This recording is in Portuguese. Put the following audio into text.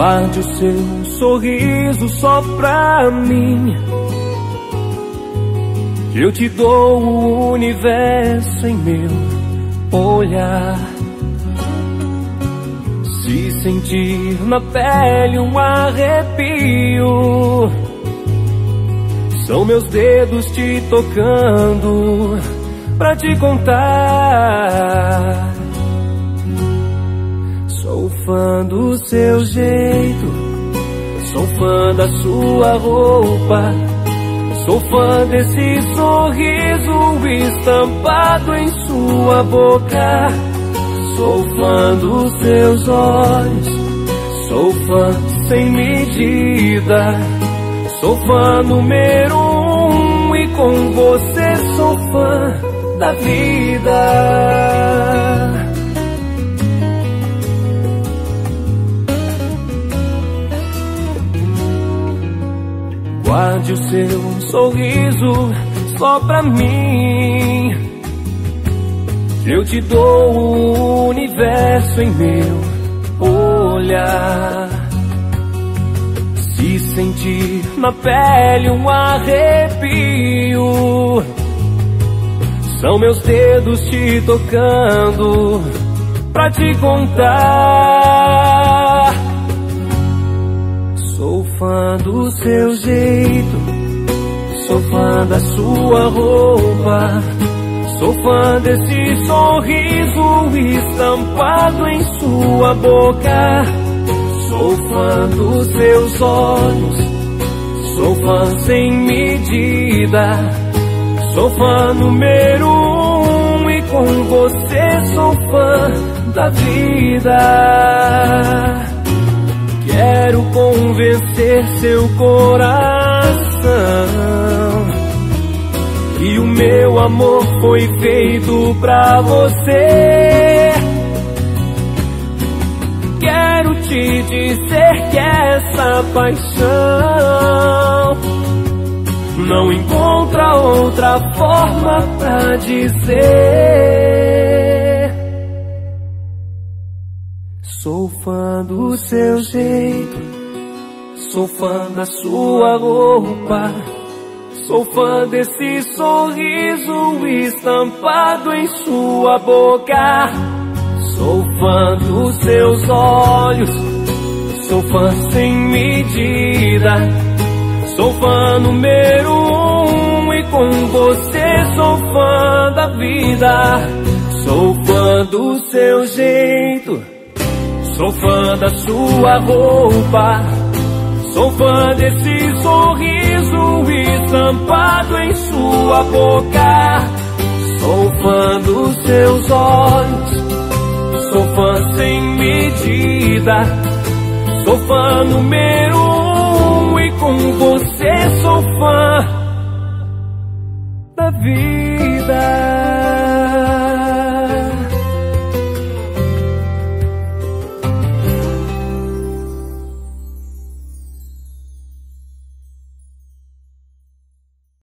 Guarde o seu sorriso só pra mim, que eu te dou o universo em meu olhar. Se sentir na pele um arrepio, são meus dedos te tocando pra te contar. Sou fã do seu jeito, sou fã da sua roupa, sou fã desse sorriso estampado em sua boca. Sou fã dos seus olhos, sou fã sem medida, sou fã número 1 e com você sou fã da vida. Guarde o seu sorriso só pra mim, eu te dou o universo em meu olhar. Se sentir na pele um arrepio, são meus dedos te tocando pra te contar. Sou fã do seu jeito, sou fã da sua roupa, sou fã desse sorriso estampado em sua boca. Sou fã dos seus olhos, sou fã sem medida, sou fã número 1 e com você sou fã da vida. Quero convencer seu coração que o meu amor foi feito pra você. Quero te dizer que essa paixão não encontra outra forma pra dizer. Sou fã do seu jeito, sou fã da sua roupa, sou fã desse sorriso estampado em sua boca. Sou fã dos seus olhos, sou fã sem medida, sou fã número 1 e com você sou fã da vida. Sou fã do seu jeito, sou fã da sua roupa, sou fã desse sorriso estampado em sua boca. Sou fã dos seus olhos, sou fã sem medida, sou fã número 1 e com você sou fã da vida.